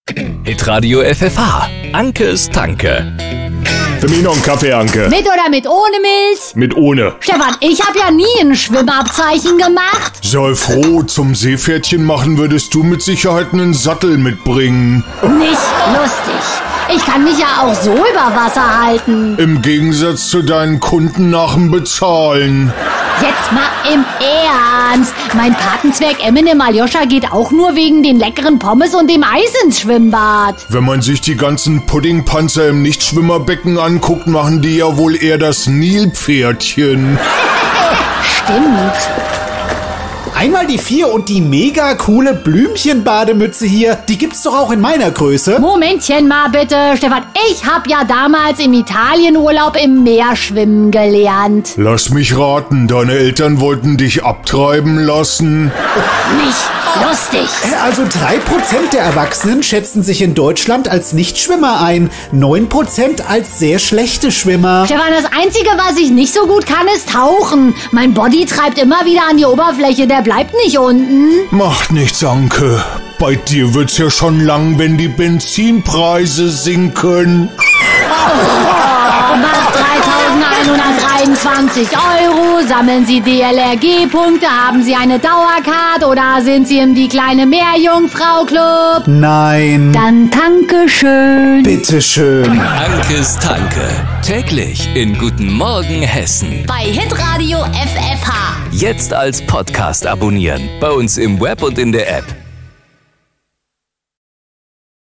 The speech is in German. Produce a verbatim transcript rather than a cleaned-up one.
Hitradio F F H. Ankes Tanke. Für mich noch einen Kaffee, Anke. Mit oder mit ohne Milch? Mit ohne. Stefan, ich habe ja nie ein Schwimmabzeichen gemacht. Sei froh, zum Seepferdchen machen würdest du mit Sicherheit einen Sattel mitbringen. Nicht lustig. Ich kann mich ja auch so über Wasser halten. Im Gegensatz zu deinen Kunden nach dem Bezahlen. Jetzt mal im Ernst. Mein Patenzwerg Eminem Aljoscha geht auch nur wegen den leckeren Pommes und dem Eis ins Schwimmbad. Wenn man sich die ganzen Puddingpanzer im Nichtschwimmerbecken anguckt, machen die ja wohl eher das Nilpferdchen. Stimmt. Einmal die vier und die mega coole Blümchenbademütze hier, die gibt's doch auch in meiner Größe. Momentchen mal bitte, Stefan. Ich hab ja damals im Italienurlaub im Meer schwimmen gelernt. Lass mich raten, deine Eltern wollten dich abtreiben lassen. Nicht lustig. Also drei Prozent der Erwachsenen schätzen sich in Deutschland als Nichtschwimmer ein, neun Prozent als sehr schlechte Schwimmer. Stefan, das Einzige, was ich nicht so gut kann, ist tauchen. Mein Body treibt immer wieder an die Oberfläche, der bleibt nicht unten. Macht nichts, Anke. Bei dir wird's ja schon lang, wenn die Benzinpreise sinken. Macht dreitausendeinhundertdreiundzwanzig Euro. Sammeln Sie D L R G-Punkte? Haben Sie eine Dauercard? Oder sind Sie im Die kleine Meerjungfrau-Club? Nein. Dann danke schön. Bitteschön. Ankes Tanke. Täglich in Guten Morgen Hessen. Bei Hitradio F F H. Jetzt als Podcast abonnieren. Bei uns im Web und in der App.